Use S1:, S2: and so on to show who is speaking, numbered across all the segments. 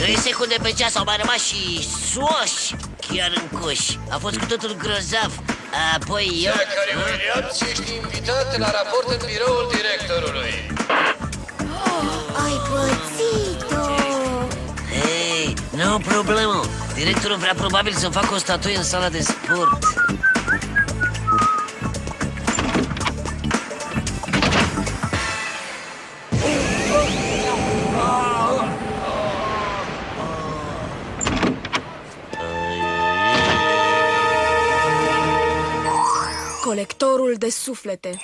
S1: 3 secunde pe ceas au mai rămas și soși chiar în coș. A fost cu totul grozav. Apoi eu...
S2: Zachary Williams, ești invitat la raport în biroul directorului.
S3: Ai pățit-o!
S1: Hei, nu problemă. Directorul vrea probabil să facă o statuie în sala de sport.
S4: Colectorul de suflete.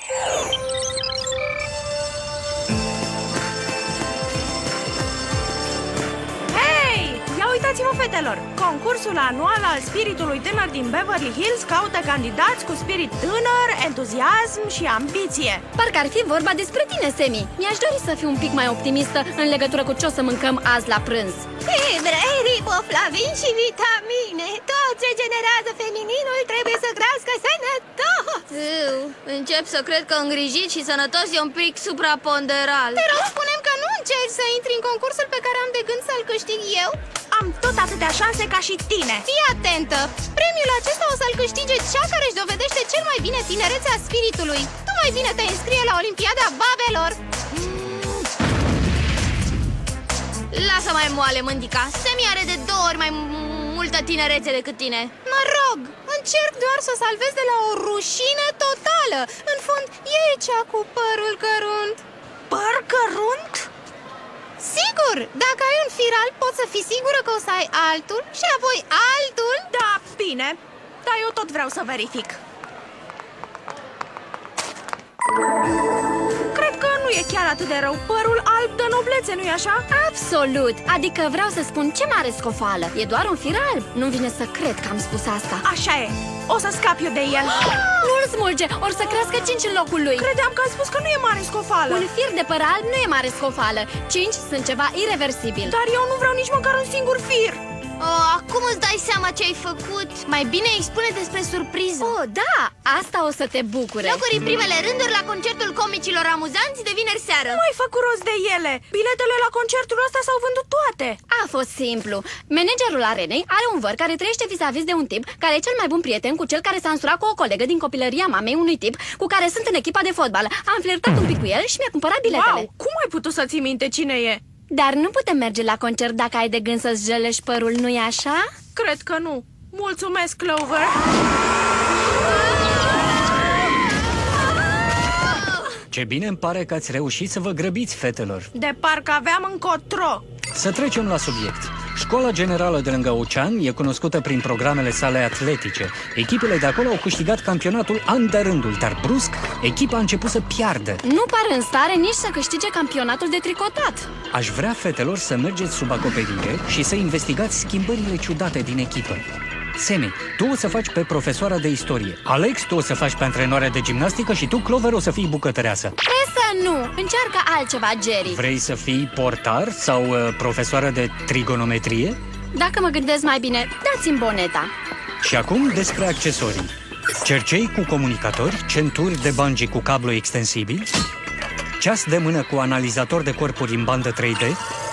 S4: Hei! Ia uitați-vă, fetelor! Concursul anual al spiritului tânăr din Beverly Hills caută candidați cu spirit tânăr, entuziasm și ambiție.
S5: Parcă ar fi vorba despre tine, Semi. Mi-aș dori să fiu un pic mai optimistă în legătură cu ce o să mâncăm azi la prânz.
S3: Fibre, riboflavin și vitamine. Tot ce generează femininul trebuie să crească sănătos.
S5: Încep să cred că îngrijit și sănătos e un pic supraponderal.
S3: Te rog, spunem că nu încerci să intri în concursul pe care am de gând să-l câștig eu.
S4: Am tot atâtea șanse ca și tine.
S3: Fii atentă! Premiul acesta o să-l câștige cea care își dovedește cel mai bine tinerețea spiritului. Tu mai bine te înscrie la Olimpiada Babelor.
S5: Lasă mai moale, mândica. Semi are de 2 ori mai multă tinerețe decât tine.
S3: Mă rog, încerc doar să salvez de la o rușine totală. În fond, e cea cu părul cărunt.
S4: Păr cărunt?
S3: Sigur, dacă ai un fir alb, poți să fii sigură că o să ai altul și apoi altul.
S4: Da, bine, dar eu tot vreau să verific. Cred că nu e chiar atât de rău. Părul alb de noblețe, nu-i așa?
S5: Absolut, adică vreau să spun ce mare scofală. E doar un fir alb, nu vine să cred că am spus asta.
S4: Așa e, o să scap eu de el.
S5: Nu-l smulge, or să crească 5 în locul lui.
S4: Credeam că a spus că nu e mare scofală.
S5: Un fir de păr alb nu e mare scofală. 5 sunt ceva irreversibil.
S4: Dar eu nu vreau nici măcar un singur fir.
S5: Acum îți dai seama ce ai făcut? Mai bine îi spune despre surpriză. Oh, da, asta o să te bucure.
S3: Locuri în primele rânduri la concertul comicilor amuzanți de vineri seară.
S4: Nu ai făcut rost de ele. Biletele la concertul ăsta s-au vândut toate.
S5: A fost simplu. Managerul arenei are un văr care trăiește vis-a-vis de un tip care e cel mai bun prieten cu cel care s-a însurat cu o colegă din copilăria mamei unui tip cu care sunt în echipa de fotbal. Am flirtat un pic cu el și mi-a cumpărat biletele.
S4: Wow, cum ai putut să ții minte cine e?
S5: Dar nu putem merge la concert dacă ai de gând să-ți jelești părul, nu-i așa?
S4: Cred că nu. Mulțumesc, Clover.
S6: Ce bine îmi pare că ați reușit să vă grăbiți, fetelor.
S4: De parcă aveam încotro.
S6: Să trecem la subiect. Școala generală de lângă ocean e cunoscută prin programele sale atletice. Echipele de acolo au câștigat campionatul an de rândul, dar brusc, echipa a început să piardă.
S5: Nu par în stare nici să câștige campionatul de tricotat.
S6: Aș vrea, fetelor, să mergeți sub acoperire și să investigați schimbările ciudate din echipă. Semi, tu o să faci pe profesoara de istorie. Alex, tu o să faci pe antrenoarea de gimnastică și tu, Clover, o să fii bucătăreasă.
S5: Presă nu! Încearcă altceva, Jerry.
S6: Vrei să fii portar sau profesoară de trigonometrie?
S5: Dacă mă gândesc mai bine, dați-mi boneta.
S6: Și acum despre accesorii. Cercei cu comunicatori, centuri de bungee cu cablu extensibil, ceas de mână cu analizator de corpuri în bandă 3D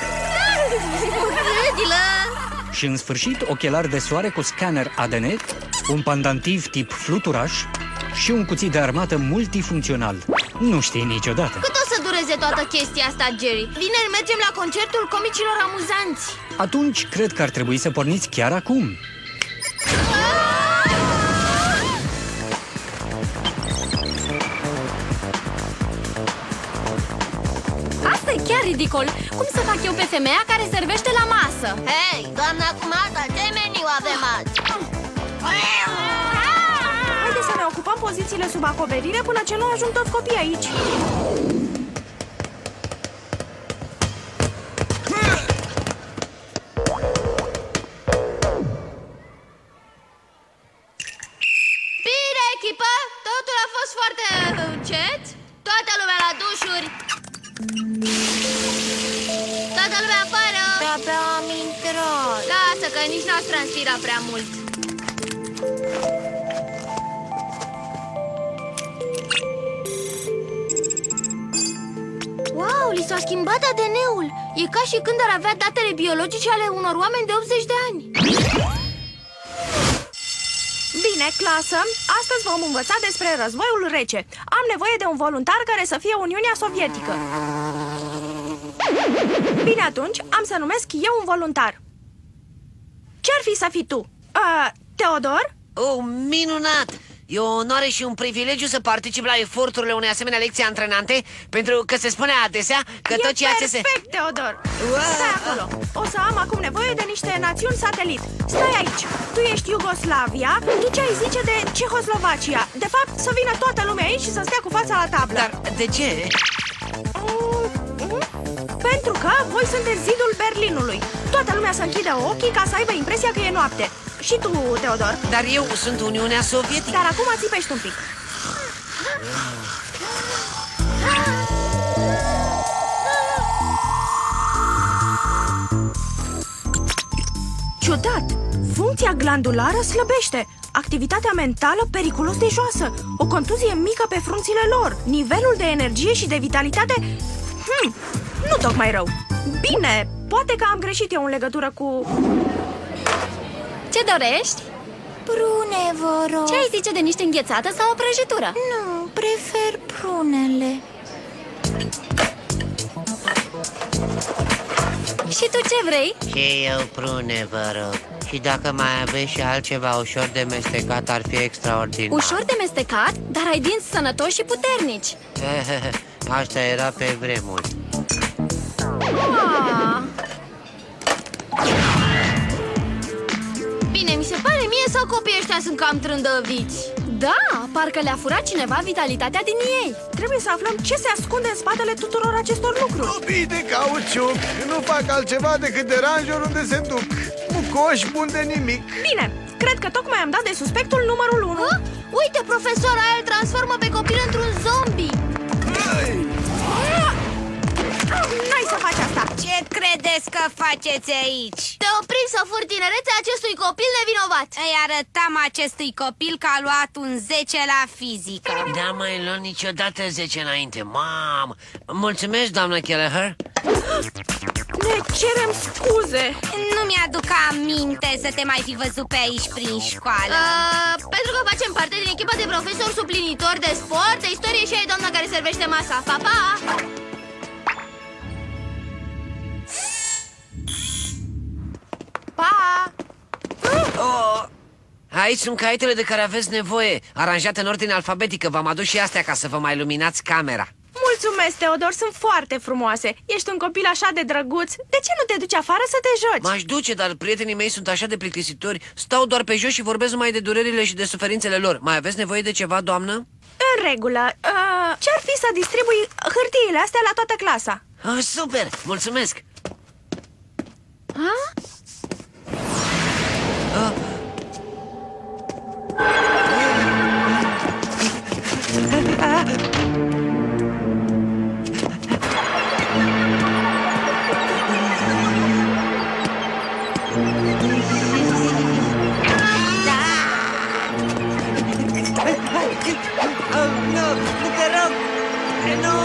S6: și, în sfârșit, ochelari de soare cu scanner ADN, un pandantiv tip fluturaș și un cuțit de armată multifuncțional. Nu știi niciodată.
S5: Cât o să dureze toată chestia asta, Jerry? Vineri mergem la concertul comicilor amuzanți.
S6: Atunci, cred că ar trebui să porniți chiar acum.
S5: Asta e chiar ridicol. Cum să fac eu pe femeia care servește la masă?
S3: Hei, doamna cu masa, ce meniu avem azi?
S4: Haideți să ne ocupăm pozițiile sub acoperire până ce nu ajung toți copiii aici.
S5: Bine, echipă! Totul a fost foarte încet. Toată lumea la dușuri. Toată lumea afară.
S3: De-abia am intrat.
S5: Lasă că nici n-ați transpirat prea mult.
S3: Wow, li s-a schimbat ADN-ul. E ca și când ar avea datele biologice ale unor oameni de 80 de ani.
S4: Bine, clasă, astăzi vom învăța despre războiul rece. Am nevoie de un voluntar care să fie Uniunea Sovietică. Bine, atunci am să numesc eu un voluntar. Ce-ar fi să fii tu? Teodor?
S1: Oh, minunat! E o onoare și un privilegiu să particip la eforturile unei asemenea lecții antrenante, pentru că se spune adesea că tot ceea ce se...
S4: perfect, Teodor! Stai acolo! O să am acum nevoie de niște națiuni satelit. Stai aici! Tu ești Iugoslavia, tu ce ai zice de Cehoslovacia? De fapt, să vină toată lumea aici și să stea cu fața la tablă.
S1: Dar de ce?
S4: Pentru că voi sunteți zidul Berlinului. Toată lumea să închidă ochii ca să aibă impresia că e noapte. Și tu, Teodor.
S1: Dar eu sunt Uniunea Sovietică.
S4: Dar acum țipești un pic. Ciudat! Funcția glandulară slăbește. Activitatea mentală periculos de joasă. O contuzie mică pe frunțile lor. Nivelul de energie și de vitalitate... nu tocmai rău. Bine, poate că am greșit eu în legătură cu...
S5: Ce dorești?
S3: Prune, vă rog.
S5: Ce ai zice de niște înghețată sau o prăjitură?
S3: Nu, prefer prunele.
S5: Și tu ce vrei?
S1: Și eu prune, vă rog. Și dacă mai aveți și altceva ușor de mestecat, ar fi extraordinar.
S5: Ușor de mestecat, dar ai dinți sănătoși și puternici.
S1: Asta era pe vremuri.
S3: Bine, mi se pare mie sau copiii ăștia sunt cam trândăviți?
S5: Da, parcă le-a furat cineva vitalitatea din ei.
S4: Trebuie să aflăm ce se ascunde în spatele tuturor acestor lucruri.
S7: Copii de cauciuc nu fac altceva decât deranjuri unde se duc. Mucoși bun de nimic.
S4: Bine, cred că tocmai am dat de suspectul numărul 1.
S3: Uite, profesor, aia îl transformă pe copil într-un zombie.
S4: N-ai să faci asta.
S8: Ce credeți că faceți aici?
S3: Te oprim să furi tinerețea acestui copil nevinovat.
S8: Îi arătam acestui copil că a luat un 10 la fizică.
S1: N-am mai luat niciodată 10 înainte, mamă. Mulțumesc, doamnă Kelleher.
S4: Ne cerem scuze.
S8: Nu mi-aduc aminte să te mai fi văzut pe aici prin școală.
S3: Pentru că facem parte din echipa de profesori suplinitori de sport, de istorie și ai doamna care servește masa. Pa, pa!
S4: Pa!
S1: Aici sunt caietele de care aveți nevoie, aranjate în ordine alfabetică. V-am adus și astea ca să vă mai luminați camera.
S4: Mulțumesc, Teodor, sunt foarte frumoase. Ești un copil așa de drăguț. De ce nu te duci afară să te joci?
S1: M-aș duce, dar prietenii mei sunt așa de plictisitori. Stau doar pe jos și vorbesc numai de durerile și de suferințele lor. Mai aveți nevoie de ceva, doamnă?
S4: În regulă. Ce-ar fi să distribui hârtiile astea la toată clasa?
S1: Super! Mulțumesc! Nu te rog! Nu!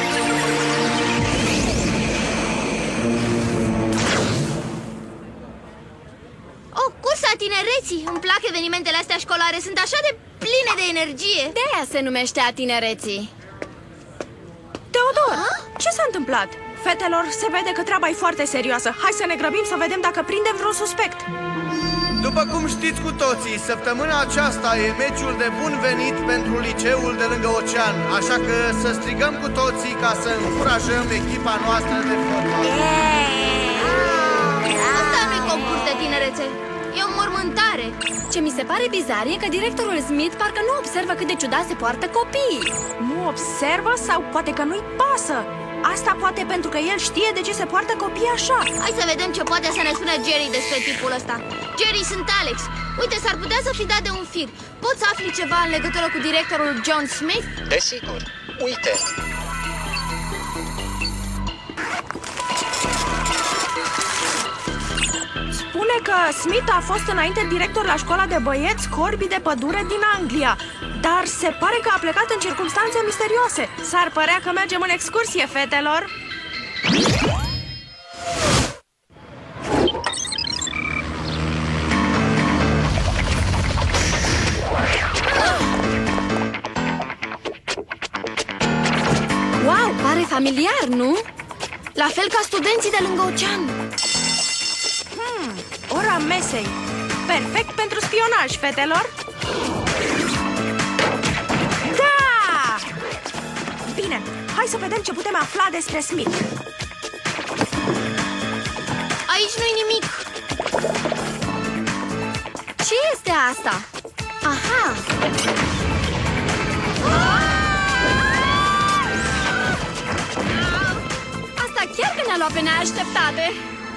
S3: Cursa tinereții! Îmi plac evenimentele astea școlare, sunt așa de pline de energie.
S5: De-aia se numește a tinereții.
S4: Teodor, ce s-a întâmplat? Fetelor, se vede că treaba e foarte serioasă. Hai să ne grăbim să vedem dacă prindem vreun suspect.
S7: După cum știți cu toții, săptămâna aceasta e meciul de bun venit pentru liceul de lângă ocean. Așa că să strigăm cu toții ca să încurajăm echipa noastră de fotbal.
S3: Asta nu-i concurs de tinerețe, e o mormântare.
S5: Ce mi se pare bizar e că directorul Smith parcă nu observă cât de ciudat se poartă copiii.
S4: Nu observă sau poate că nu-i pasă? Asta poate pentru că el știe de ce se poartă copiii așa.
S3: Hai să vedem ce poate să ne spună Jerry despre tipul ăsta. Jerry, sunt Alex. Uite, s-ar putea să fi dat de un fir. Poți să afli ceva în legătură cu directorul John Smith?
S2: Desigur. Uite.
S4: Spune că Smith a fost înainte director la școala de băieți Corbi de pădure din Anglia. Dar se pare că a plecat în circunstanțe misterioase. S-ar părea că mergem în excursie, fetelor.
S5: Wow, pare familiar, nu?
S3: La fel ca studenții de lângă ocean.
S4: Ora mesei. Perfect pentru spionaj, fetelor. Da! Bine, hai să vedem ce putem afla despre Smith.
S3: Aici nu-i nimic.
S5: Ce este asta? Aha! Asta chiar că ne-a luat pe neașteptate.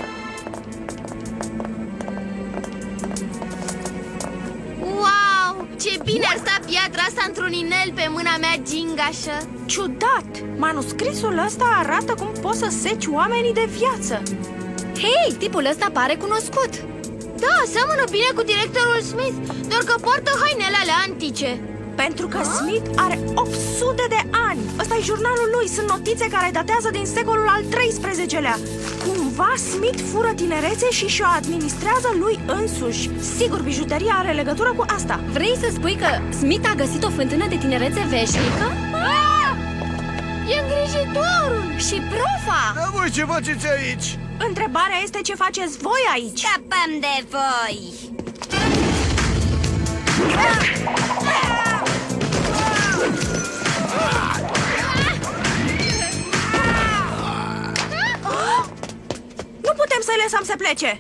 S3: Wow! Ce bine ar sta piatra asta într-un inel pe mâna mea gingașă.
S4: Ciudat! Manuscrisul ăsta arată cum poți să seci oamenii de viață.
S5: Hei, tipul ăsta pare cunoscut.
S3: Da, seamănă bine cu directorul Smith, doar că poartă hainele alea antice.
S4: Pentru că Smith are 800 de ani. Ăsta e jurnalul lui, sunt notițe care datează din secolul al XIII-lea. Cumva Smith fură tinerețe și și-o administrează lui însuși. Sigur, bijuteria are legătură cu asta.
S5: Vrei să spui că Smith a găsit o fântână de tinerețe veșnică?
S3: E îngrijitorul!
S5: Și profa!
S7: Dar voi ce faceți aici?
S4: Întrebarea este ce faceți voi aici?
S8: Scăpăm de voi!
S4: Nu putem să-i lăsăm să plece.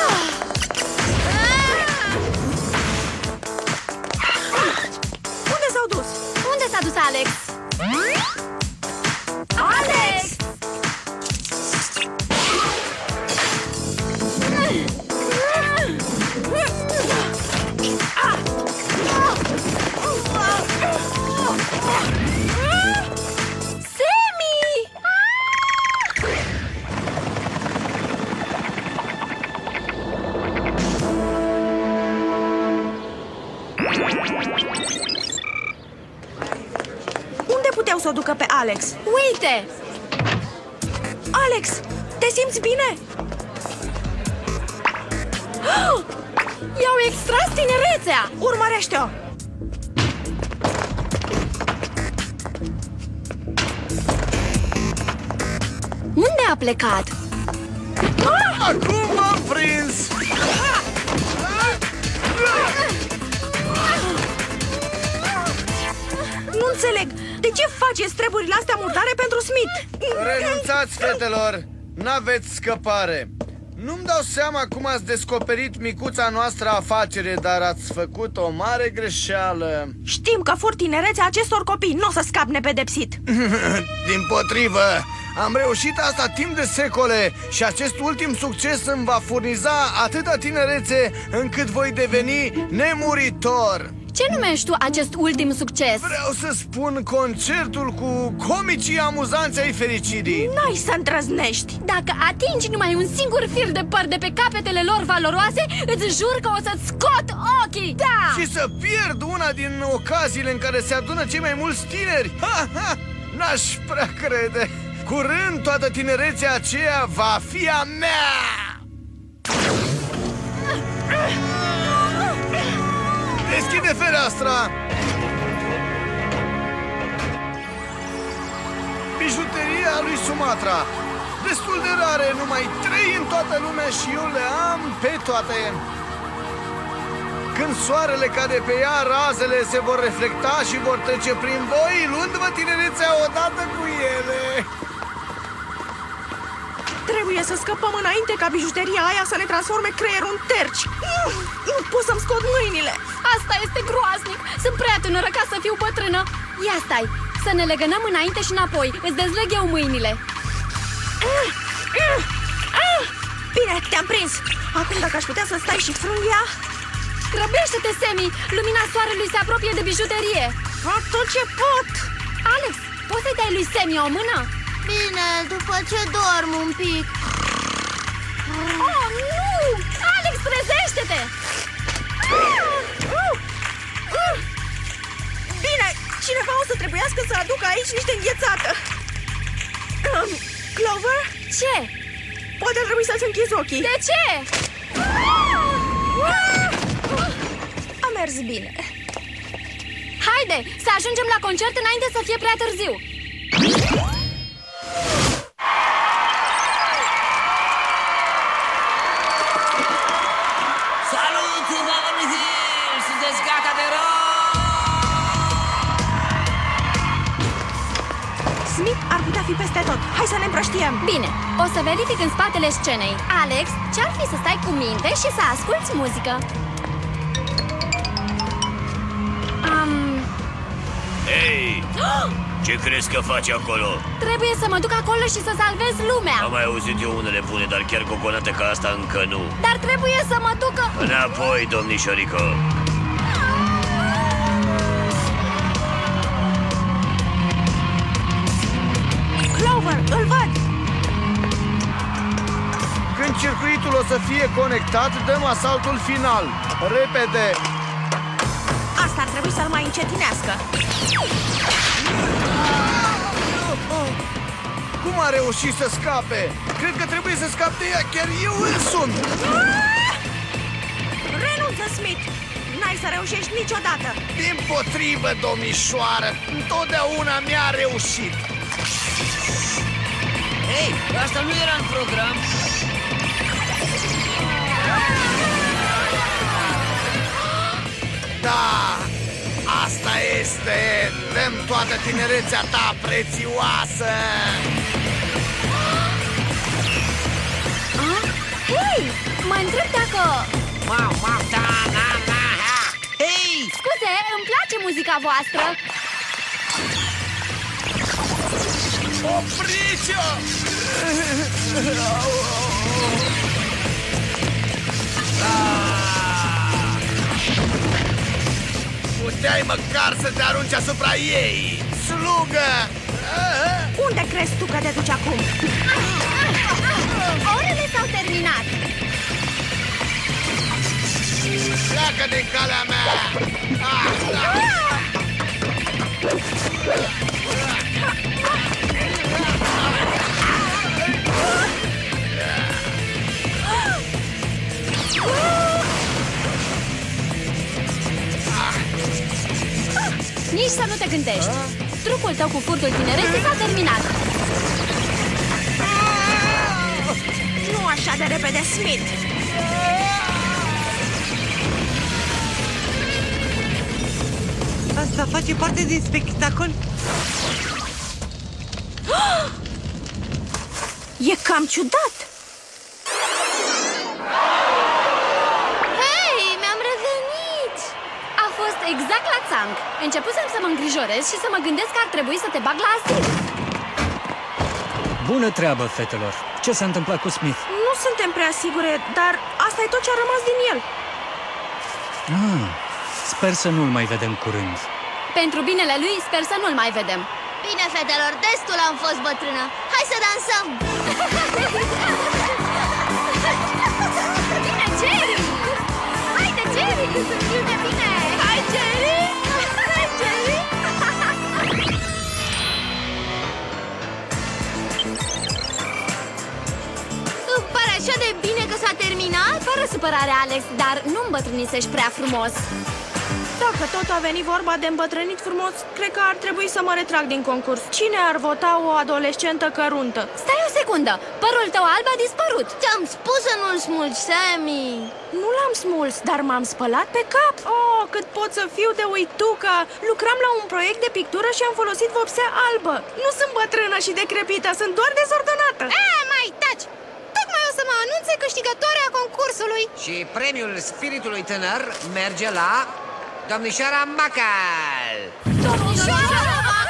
S4: Unde s-au dus?
S5: Unde s-a dus Alex?
S4: Alex!
S5: Sammy!
S4: Unde puteau să o ducă pe Alex?
S5: Uite!
S4: Alex, te simți bine?
S5: I-au extras tinerețea!
S4: Urmărește-o!
S5: Unde a plecat?
S7: Acum m-am prins!
S4: Nu înțeleg. De ce faceți treburile astea murdare pentru Smith?
S7: Renunțați, fetelor! N-aveți scăpare! Nu-mi dau seama cum ați descoperit micuța noastră afacere, dar ați făcut o mare greșeală.
S4: Știm că fur tinerețea acestor copii. Nu o să scap nepedepsit.
S7: Dimpotrivă, am reușit asta timp de secole și acest ultim succes îmi va furniza atâta tinerețe încât voi deveni nemuritor.
S5: Ce numești tu acest ultim succes?
S7: Vreau să spun concertul cu comicii amuzanți ai fericirii.
S4: N-ai să îndrăznești.
S5: Dacă atingi numai un singur fir de păr de pe capetele lor valoroase, îți jur că o să-ți scot ochii! Da!
S7: Și să pierd una din ocaziile în care se adună cei mai mulți tineri. Ha, ha! N-aș prea crede. Curând toată tinerețea aceea va fi a mea. Deschide fereastra! Bijuteria lui Sumatra. Destul de rare, numai 3 în toată lumea și eu le am pe toate. Când soarele cade pe ea, razele se vor reflecta și vor trece prin voi, luându-vă tinerețea odată cu ele.
S4: Trebuie să scăpăm înainte ca bijuteria aia să ne transforme creierul în terci. Nu pot să-mi scot mâinile.
S5: Asta este groaznic! Sunt prea tânără ca să fiu bătrână. Ia stai, să ne legănăm înainte și înapoi. Îți dezleg eu mâinile.
S4: Bine, te-am prins. Acum dacă aș putea să stai și frânghia.
S5: Grăbește-te, Sammy! Lumina soarelui se apropie de bijuterie.
S4: Fac tot ce pot.
S5: Alex, poți să-i dai lui Sammy o mână?
S3: Bine, după ce dorm un pic.
S5: Oh, nu! Alex, trezește-te!
S4: Bine, cineva o să trebuiască să aducă aici niște înghețată. Clover?
S5: Ce?
S4: Poate ar trebui să-ți închizi ochii.
S5: De ce?
S4: A mers bine.
S5: Haide, să ajungem la concert înainte să fie prea târziu.
S1: Salut, Beverly Hills! Sunteți gata de rock?
S4: Smith ar putea fi peste tot. Hai să ne împrăștiem.
S5: Bine, o să verific în spatele scenei. Alex, ce-ar fi să stai cu minte și să asculți muzică?
S9: Hei! Ce crezi că faci acolo?
S5: Trebuie să mă duc acolo și să salvez lumea.
S9: Am mai auzit eu unele bune, dar chiar coconate ca asta încă nu.
S5: Dar trebuie să mă ducă...
S9: Înapoi, domnișorică!
S4: Clover, îl văd!
S7: Când circuitul o să fie conectat, dăm asaltul final. Repede!
S4: Asta ar trebui să-l mai încetinească.
S7: Cum a reușit să scape? Cred că trebuie să scap de ea, chiar eu însumi!
S4: Renunță, Smith! N-ai să reușești niciodată!
S7: Dimpotrivă, domnișoară! Întotdeauna mi-a reușit!
S1: Hei, asta nu era în program.
S7: Da, asta este! Dăm toată tinerețea ta prețioasă!
S5: Hei, mă întreb dacă...
S1: Wow, da, ha! Hei!
S5: Scuze, îmi place muzica voastră.
S7: Opriți-o! Puteai măcar să te arunci asupra ei! Slugă!
S4: Unde crezi tu că te duci acum?
S5: Orele s-au terminat.
S7: Pleacă din calea mea!
S5: Nici să nu te gândești. Trucul tău cu furtul tinereții s-a terminat.
S4: Nu așa de repede, Smith!
S10: Asta face parte din spectacol?
S4: E cam ciudat!
S3: Hei, mi-am revenit!
S5: A fost exact la țanc. Începusem să mă îngrijorez și să mă gândesc că ar trebui să te bag la asil.
S6: Bună treabă, fetelor! Ce s-a întâmplat cu Smith?
S4: Nu suntem prea sigure, dar asta e tot ce a rămas din el.
S6: Sper să nu-l mai vedem curând.
S5: Pentru binele lui, sper să nu-l mai vedem.
S3: Bine, fetelor, destul am fost bătrână. Hai să dansăm!
S5: Bine, Jerry! Haide, Jerry! Bine, bine! Hai, Jerry! Hai, Jerry!
S3: Îmi pare așa de bine că s-a terminat.
S5: Fără supărare, Alex, dar nu îmbătrânisești prea frumos.
S4: Dacă tot a venit vorba de îmbătrânit frumos, cred că ar trebui să mă retrag din concurs. Cine ar vota o adolescentă căruntă?
S5: Stai o secundă, părul tău alb a dispărut.
S3: Ți-am spus să nu-l smulgi, Sammy.
S4: Nu l-am smuls, dar m-am spălat pe cap. Oh, cât pot să fiu de uitucă! Lucram la un proiect de pictură și am folosit vopsea albă. Nu sunt bătrână și decrepită, sunt doar dezordonată.
S3: Mai taci! Tocmai o să mă anunțe câștigătoarea concursului.
S1: Și premiul spiritului tânăr merge la domnișoara Macal.
S3: Domnișoara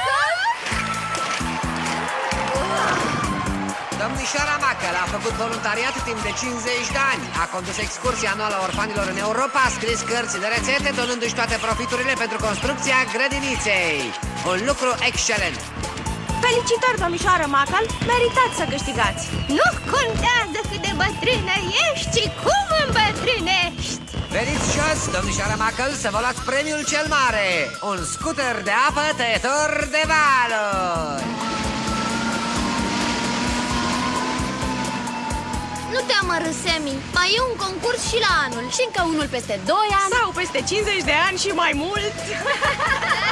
S1: Domnișoara Macal a făcut voluntariat timp de 50 de ani. A condus excursia anuală a orfanilor în Europa, a scris cărți de rețete, donându-și toate profiturile pentru construcția grădiniței. Un lucru excelent.
S4: Felicitări, domnișoară Macal, meritați să câștigați.
S3: Nu contează cât de bătrână ești, ci cum îmbătrânești.
S1: Veniți jos, domnișoara Macal, să vă luați premiul cel mare. Un scuter de apă tăietor de valuri.
S3: Nu te amărâ, Sammy. Mai e un concurs și la anul.
S5: Și încă unul peste 2 ani.
S4: Sau peste 50 de ani și mai mult.